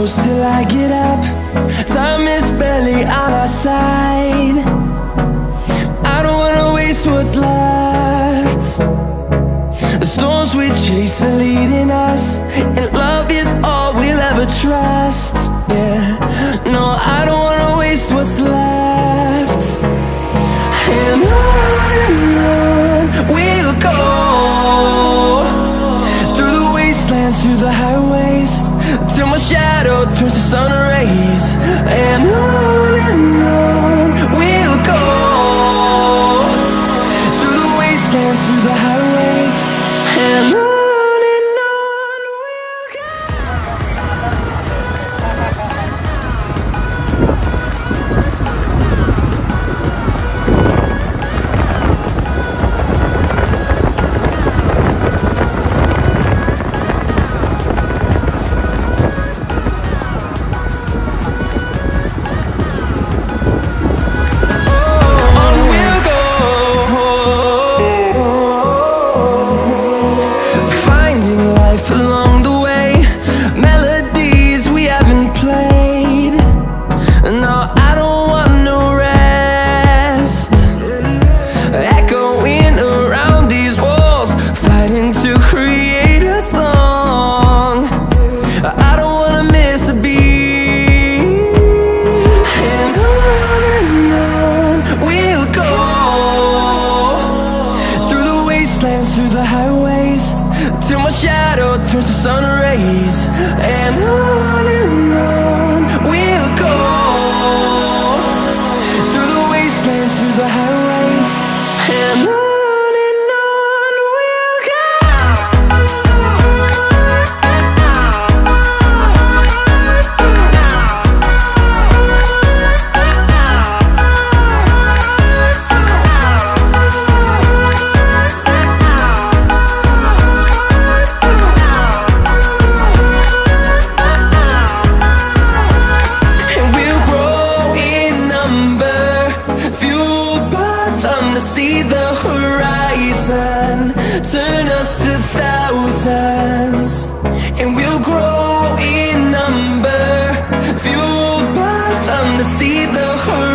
close till I get up. Time is barely on our side. I don't wanna waste what's left. The storms we chase are leading us, and love is all we'll ever trust. Yeah, no, I don't wanna waste what's left. And on we'll go, through the wastelands, through the highways, till my shadow turns to sun rays. And on we'll go, through the wastelands, through the highways, and on we'll go. Through the highways, till my shadow turns to sun rays. And on we'll go, through the wastelands, through the highways, and on we'll go. See the horizon turn us to thousands, and we'll grow in number, fueled by them to see the horizon.